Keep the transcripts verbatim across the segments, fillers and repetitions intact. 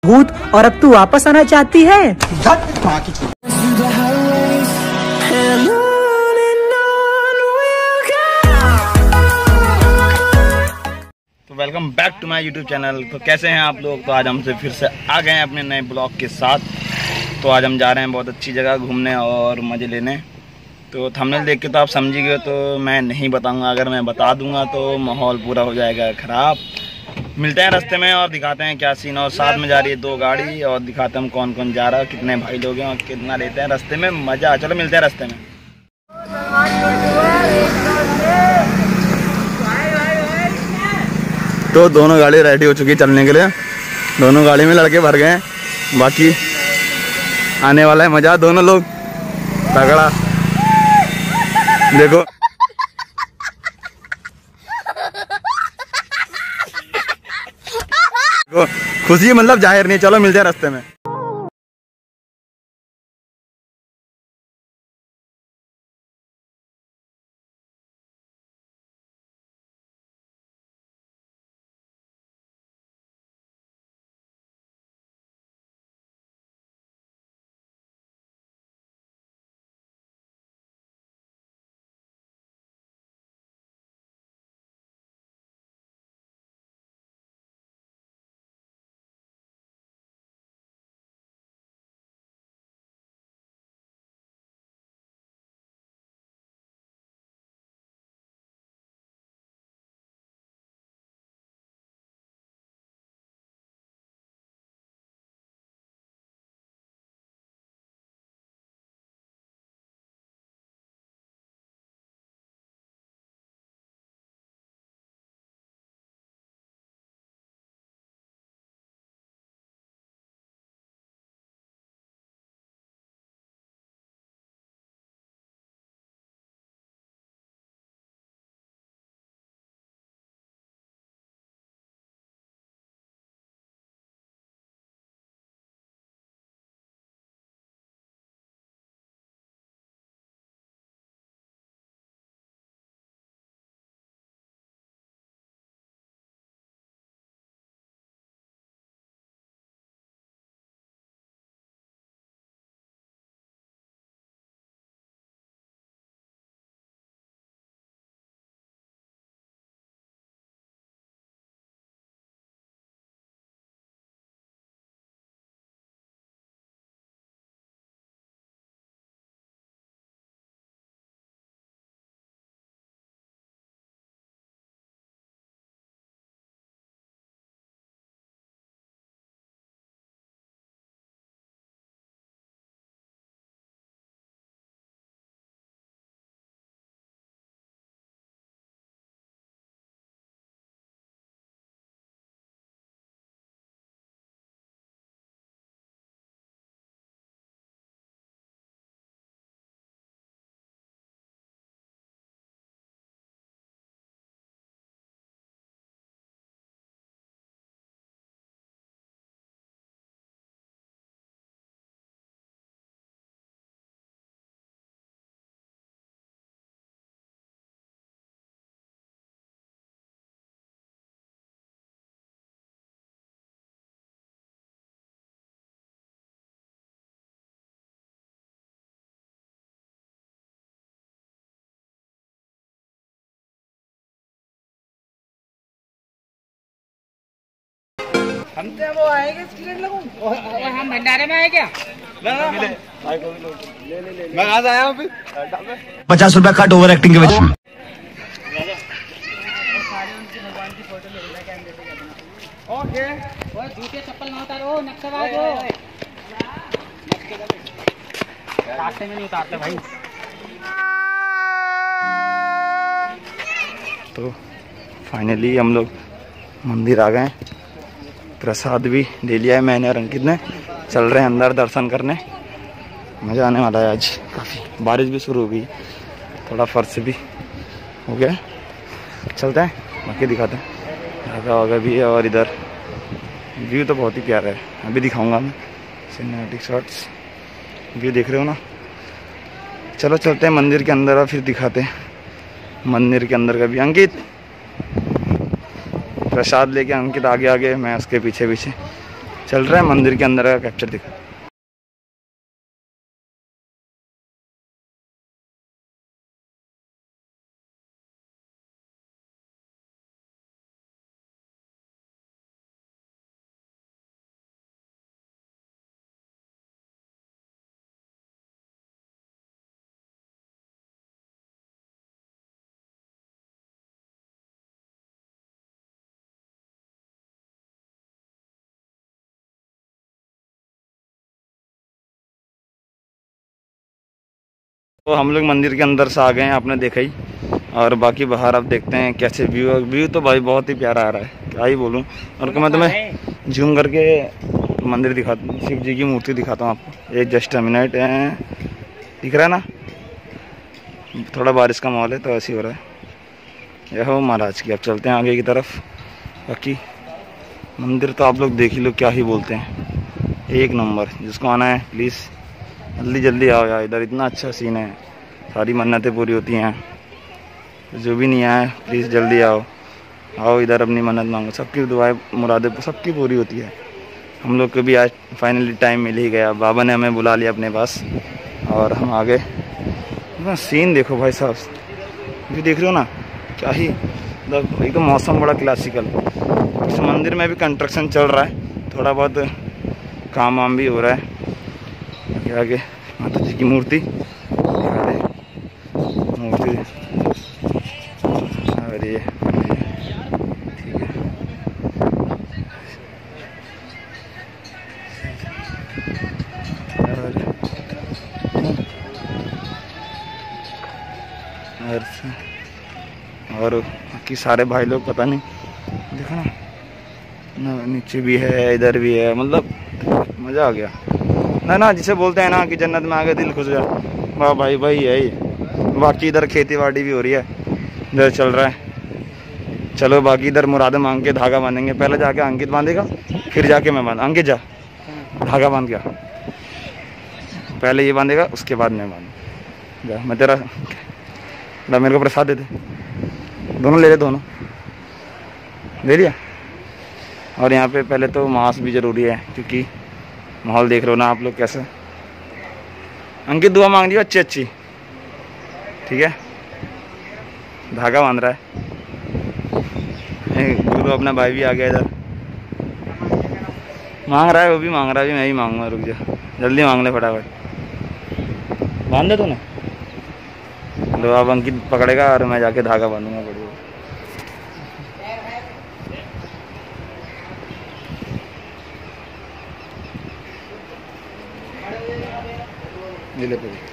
भूत और अब तू वापस आना चाहती है। तो welcome back to my YouTube channel. तो कैसे हैं आप लोग? तो आज हमसे फिर से आ गए हैं अपने नए ब्लॉग के साथ। तो आज हम जा रहे हैं बहुत अच्छी जगह घूमने और मज़े लेने। तो थंबनेल देख के तो आप समझ गए, तो मैं नहीं बताऊंगा। अगर मैं बता दूंगा तो माहौल पूरा हो जाएगा ख़राब। मिलते हैं रास्ते में और दिखाते हैं क्या सीन। और साथ में जा रही है दो गाड़ी और दिखाते हैं हम कौन कौन जा रहा है, कितने भाई लोग हैं और कितना लेते हैं रास्ते में मज़ा। चलो मिलते हैं रास्ते में। तो दोनों गाड़ी रेडी हो चुकी है चलने के लिए। दोनों गाड़ी में लड़के भर गए हैं, बाकी आने वाला है मज़ा। दोनों लोग तगड़ा देखो। खुशी मतलब जाहिर नहीं। चलो मिलते हैं रास्ते में। हम तो वो आएंगे स्टूडेंट लोगों और हम भंडारे में आए क्या? मिले ले ले ले। मैं कहाँ से आया हूँ फिर? पचास रुपया कट ओवर एक्टिंग के वजह से। ओके वो जूते चप्पल ना उतारो, नक्शेबाज हो। रास्ते में नहीं उतारते भाई। तो फाइनली हम लोग मंदिर आ गए। प्रसाद भी ले लिया है मैंने और अंकित ने। चल रहे हैं अंदर दर्शन करने। मज़ा आने वाला है आज काफ़ी। बारिश भी शुरू हो गई, थोड़ा फर्श भी हो गया। चलते हैं, बाकी दिखाते हैं। जगह वगैरह भी है और इधर व्यू तो बहुत ही प्यारा है। अभी दिखाऊंगा मैं सिनेमैटिक शॉट्स। व्यू देख रहे हो ना। चलो चलते हैं मंदिर के अंदर और फिर दिखाते हैं मंदिर के अंदर का भी। अंकित प्रसाद लेके अंकित आगे आगे, मैं उसके पीछे पीछे। चल रहा है मंदिर के अंदर का कैप्चर दिखा। तो हम लोग मंदिर के अंदर से आ गए हैं, आपने देखा ही। और बाकी बाहर आप देखते हैं कैसे व्यू व्यू तो भाई बहुत ही प्यारा आ रहा है, क्या ही बोलूँ। और मैं तुम्हें जूम करके मंदिर दिखा, शिव जी की मूर्ति दिखाता हूँ आपको। एक जस्ट अ मिनट है, दिख रहा है ना। थोड़ा बारिश का माहौल है तो ऐसे ही हो रहा है। यह हो महाराज की। अब चलते हैं आगे की तरफ। बाकी मंदिर तो आप लोग देख ही लो, क्या ही बोलते हैं, एक नंबर। जिसको आना है प्लीज़ जल्दी जल्दी आओ यार, इधर इतना अच्छा सीन है, सारी मन्नतें पूरी होती हैं। तो जो भी नहीं आए प्लीज़ जल्दी आओ, आओ इधर अपनी मन्नत मांगो, सबकी दुआएं मुरादें सबकी पूरी होती है। हम लोग को भी आज फाइनली टाइम मिल ही गया, बाबा ने हमें बुला लिया अपने पास और हम आ गए। सीन देखो भाई साहब, ये देख रहे हो ना, क्या ही मतलब एक तो मौसम बड़ा क्लासिकल। इस मंदिर में भी कंस्ट्रक्शन चल रहा है, थोड़ा बहुत काम वाम भी हो रहा है। आगे माता जी की मूर्ति मूर्ति और ये ठीक है। और और बाकी सारे भाई लोग पता नहीं, देखो ना, ना नीचे भी है इधर भी है, मतलब मज़ा आ गया ना ना। जिसे बोलते हैं ना कि जन्नत में आके दिल खुश जाए, वाह भाई भाई यही। बाकी इधर खेती बाड़ी भी हो रही है, इधर चल रहा है। चलो बाकी इधर मुरादें मांग के धागा बांधेंगे। पहले जाके अंकित बांधेगा, फिर जाके मैं बांध। अंकित जा धागा बांध गया, पहले ये बांधेगा उसके बाद मैं बांध जा। मैं तेरा ला, मेरे को प्रसाद दे दे, दोनों ले ले, दोनों ले लिया। और यहाँ पे पहले तो मास्क भी ज़रूरी है, क्योंकि माहौल देख रहे हो ना आप लोग कैसे। अंकित दुआ मांग दियो अच्छी अच्छी, ठीक है। धागा बांध रहा है गुरु, अपना भाई भी आ गया इधर, मांग रहा है, वो भी मांग रहा है, भी मैं ही मांगूंगा। रुक जा, जल्दी मांग ले फटाफट, बांध दे तूने। लो अब अंकित पकड़ेगा और मैं जाके धागा बांधूंगा। बढ़िया ले ले पूरी।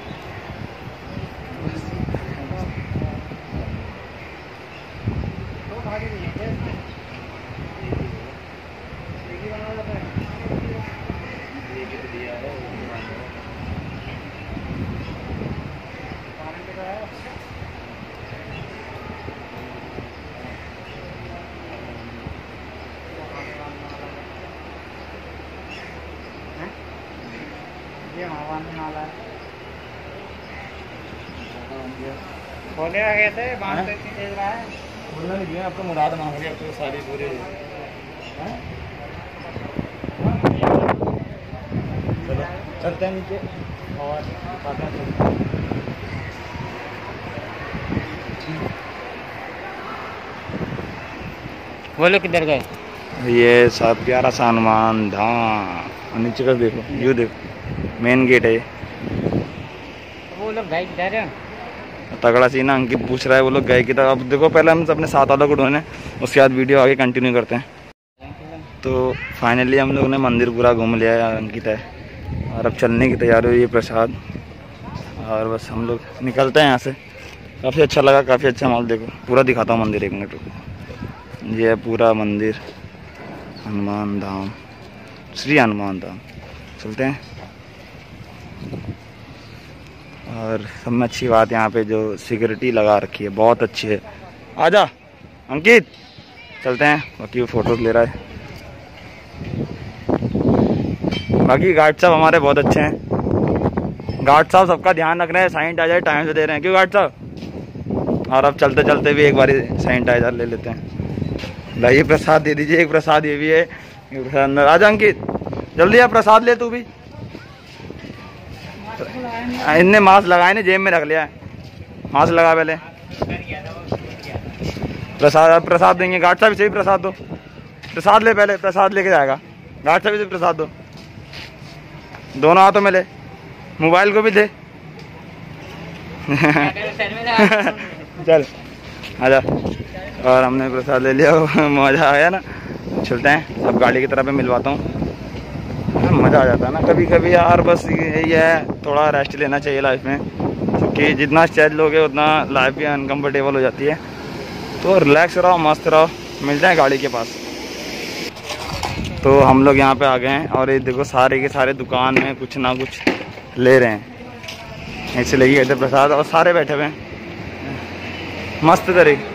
बोले आ गए थे, बांध इतनी तेज रहा है। बोलना नहीं दिया, आपको मुराद मांग रही है, आपको सारी पूरी। चलो चलते हैं नीचे और बोलो किधर गए। ये सब प्यारा सा हनुमान धाम, नीचे का देखो व्यू, देखो मेन गेट है ये। वो लोग गए किधर है? तगड़ा सीन है। अंकित पूछ रहा है वो लोग गए किधर। अब देखो पहले हम अपने साथ वालों को ढूंढने, उसके बाद वीडियो आगे कंटिन्यू करते हैं। तो फाइनली हम लोग ने मंदिर पूरा घूम लिया है, अंकित है, और अब चलने की तैयारी हुई है, प्रसाद। और बस हम लोग निकलते हैं यहाँ से। काफ़ी अच्छा लगा, काफ़ी अच्छा माहौल। देखो पूरा दिखाता हूँ मंदिर, एक मिनट रुको। ये है पूरा मंदिर, हनुमान धाम, श्री हनुमान धाम। चलते हैं। और सब में अच्छी बात यहाँ पे जो सिक्योरिटी लगा रखी है बहुत अच्छी है। आजा अंकित, चलते हैं। बाकी वो फोटोज ले रहा है। बाकी गार्ड साहब हमारे बहुत अच्छे हैं। गार्ड साहब सबका ध्यान रख रहे हैं, सैनिटाइजर टाइम से दे रहे हैं, क्यों गार्ड साहब। और अब चलते चलते भी एक बार सैनिटाइजर ले लेते हैं। लाइए प्रसाद दे दीजिए, एक प्रसाद ये भी है, अंदर आजा अंकित, जल्दी आ, प्रसाद ले तू भी। इनने मास्क लगाए ने जेब में रख लिया है, मास्क लगा पहले। प्रसाद प्रसाद देंगे, गार्ड साहब से भी प्रसाद दो, प्रसाद ले पहले, प्रसाद लेके जाएगा। गार्ड साहब से प्रसाद दो, दोनों हाथों में ले, मोबाइल को भी दे। चल आजा। और हमने प्रसाद ले लिया, मज़ा आया ना। चलते हैं, अब गाड़ी की तरफ मिलवाता हूँ। मज़ा आ जाता है ना कभी कभी यार, बस यही है, थोड़ा रेस्ट लेना चाहिए लाइफ में, क्योंकि जितना स्ट्रेस लोगे उतना लाइफ भी अनकम्फर्टेबल हो जाती है। तो रिलैक्स रहो, मस्त रहो, मिलते हैं गाड़ी के पास। तो हम लोग यहाँ पे आ गए हैं और ये देखो सारे के सारे दुकान में कुछ ना कुछ ले रहे हैं। ऐसे लेके गए थे प्रसाद और सारे बैठे हुए हैं मस्त तरीके।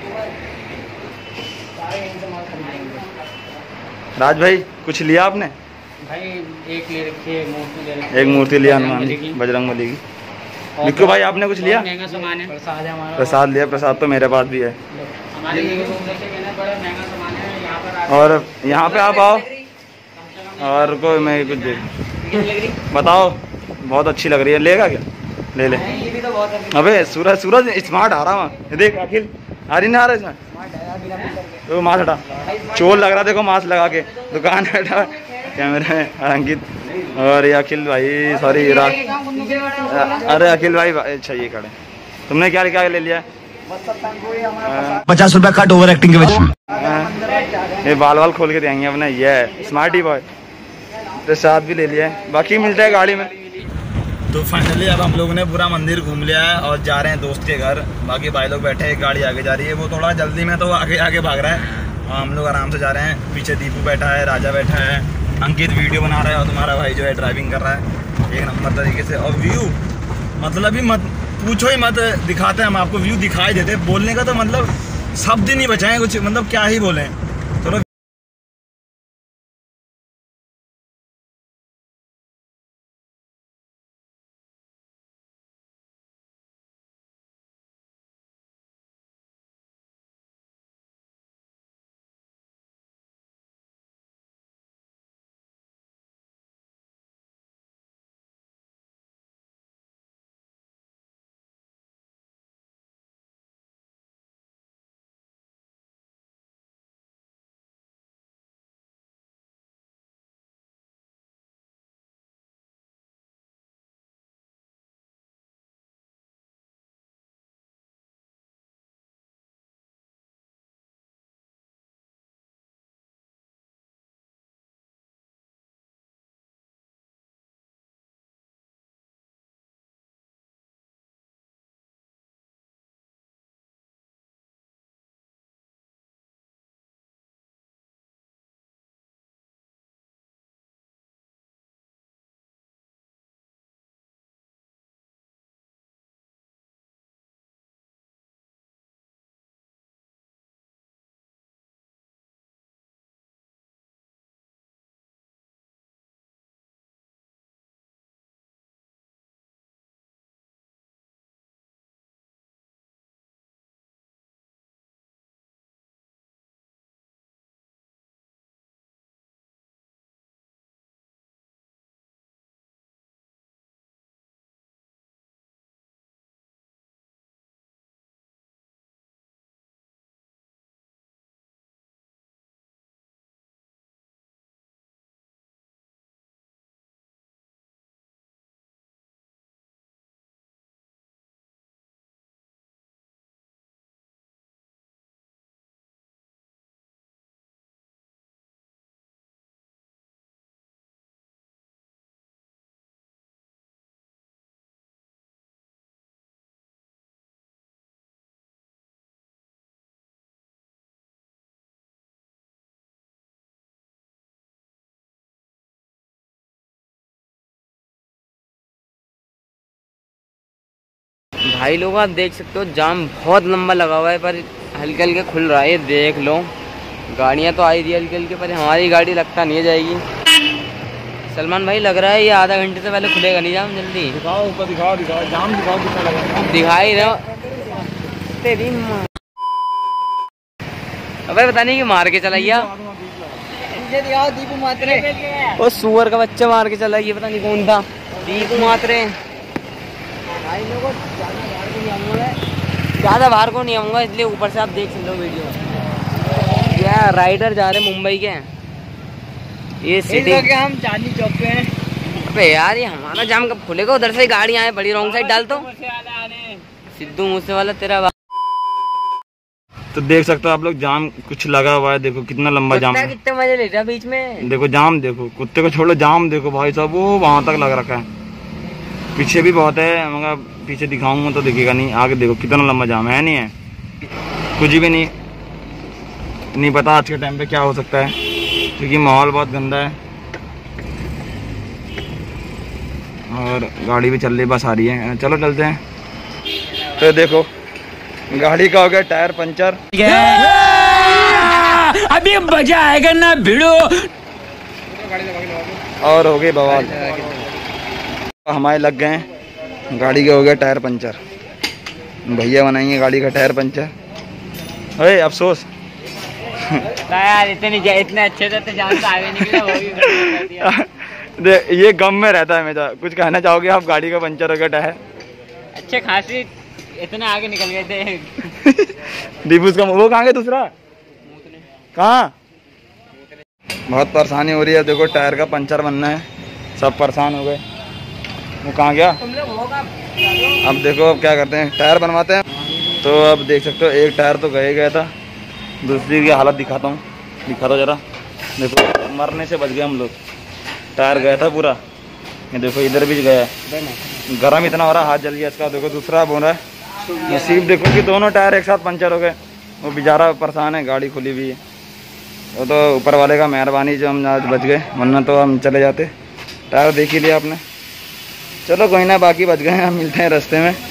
राज भाई कुछ लिया आपने? भाई एक ले रखी है, मूर्ति ले रखी है। एक मूर्ति लिया हनुमान की, बजरंग बली की। निक्कू भाई आपने कुछ लिया? महंगा सामान है, प्रसाद है हमारा। प्रसाद लिया, प्रसाद तो मेरे पास भी है। हमारे लिए बड़ा महंगा सामान है यहाँ पर। और यहाँ पे आप आओ और कोई मैं कुछ दे बताओ, बहुत अच्छी लग रही है, लेगा क्या? ले ले। ये भी तो बहुत। अबे सूरज सूरज स्मार्ट आ रहा है, देख अखिल आ रही ना आ रहा इसमें, तो मास्क हटा, चोर लग रहा देखो मास्क लगा के, दुकान हटा कैमरे में अंकित और ये अखिल भाई, सॉरी राज, अरे अखिल भाई अच्छा ये खड़े। तुमने क्या क्या ले लिया? पचास रुपया कट ओवर एक्टिंग के वजह। ये बाल वाल खोल के देंगे अपने, ये स्मार्टी बॉय। प्रसाद भी ले लिया है, बाकी मिलता है गाड़ी में। तो फाइनली अब हम लोगों ने पूरा मंदिर घूम लिया है और जा रहे हैं दोस्त के घर। बाकी भाई लोग बैठे हैं, एक गाड़ी आगे जा रही है, वो थोड़ा जल्दी में तो आगे आगे भाग रहा है और हम लोग आराम से जा रहे हैं। पीछे दीपू बैठा है, राजा बैठा है, अंकित वीडियो बना रहा है और तुम्हारा भाई जो है ड्राइविंग कर रहा है एक नंबर तरीके से। और व्यू मतलब ही मत पूछो ही मत, दिखाते हैं हम आपको, व्यू दिखाई देते। बोलने का तो मतलब शब्द ही नहीं बचाएं कुछ, मतलब क्या ही बोलें। थोड़ा भाई लोग आप देख सकते हो जाम बहुत लंबा लगा हुआ है, पर हल्के हल्के खुल रहा है, ये देख लो। गाड़ियाँ तो आई रही हल्के हल्के, पर हमारी गाड़ी लगता नहीं है जाएगी। सलमान भाई लग रहा है ये आधा घंटे से पहले खुलेगा नहीं जाम, जल्दी दिखाओ ऊपर, दिखाओ दिखाओ जाम दिखाओ कितना लगा, दिखाई रहे हो तेरी माँ। अबे पता नहीं कि मार के चलाइया। दीपू मात्रे, वो सुअर का बच्चा मार के चला, ये पता नहीं कौन था। दीपू मात्रे भाई लोगों ज्यादा बाहर को नहीं आऊंगा, इसलिए ऊपर से आप देख सकते हो वीडियो। क्या राइडर जा रहे मुंबई के, ये सिटी के हम चांदनी चौक पे हैं। अबे यार ये हमारा जाम कब खुलेगा? उधर से गाड़ी आए, बड़ी रॉन्ग साइड डाल दो। सिद्धू मूसे वाला तेरा। तो देख सकते हो आप लोग, जाम कुछ लगा हुआ है, देखो कितना लंबा जाम है। कितने मजे ले रहा बीच में, देखो जाम, देखो कुत्ते को छोड़ो, जाम देखो भाई साहब, वो वहां तक लग रखा है। पीछे भी बहुत है, मगर पीछे दिखाऊंगा तो दिखेगा नहीं। आगे देखो कितना लंबा जाम है, नहीं है कुछ भी नहीं नहीं पता आज के टाइम पे क्या हो सकता है, क्योंकि माहौल बहुत गंदा है और गाड़ी भी चल रही, बस आ रही है। चलो चलते हैं। तो देखो गाड़ी का हो गया टायर पंचर, अभी मजा आएगा ना भिड़ो, और हो गई बवाल। हमारे लग गए हैं, गाड़ी का हो गया टायर पंचर। भैया बनाएंगे गाड़ी का टायर पंचर। अरे अफसोस यार, इतने इतने अच्छे से तो जान से आगे निकले, वो भी ये गम में रहता है हमेशा। कुछ कहना चाहोगे आप? गाड़ी का पंचर हो गया टायर, अच्छे खासी इतने आगे निकल गए थे। दीपूस का वो कहाँ गया दूसरा, कहाँ? बहुत परेशानी हो रही है। देखो टायर का पंचर बनना है, सब परेशान हो गए। वो कहाँ गया? अब देखो अब क्या करते हैं, टायर बनवाते हैं। तो अब देख सकते हो एक टायर तो गए गया था, दूसरी की हालत दिखाता हूँ, दिखा दो जरा। देखो मरने से बच गए हम लोग, टायर गया था पूरा। ये देखो इधर भी गया है, गर्म इतना हो रहा, हाथ जल गया इसका। देखो दूसरा बोल रहा है। नसीब देखो कि दोनों टायर एक साथ पंचर हो गए। वो बेचारा परेशान है, गाड़ी खुली हुई है। वो तो ऊपर वाले का मेहरबानी जो हम आज बच गए, वरना तो हम चले जाते। टायर देख ही लिया आपने। चलो कोई ना, बाकी बच गए हैं, हम मिलते हैं रास्ते में।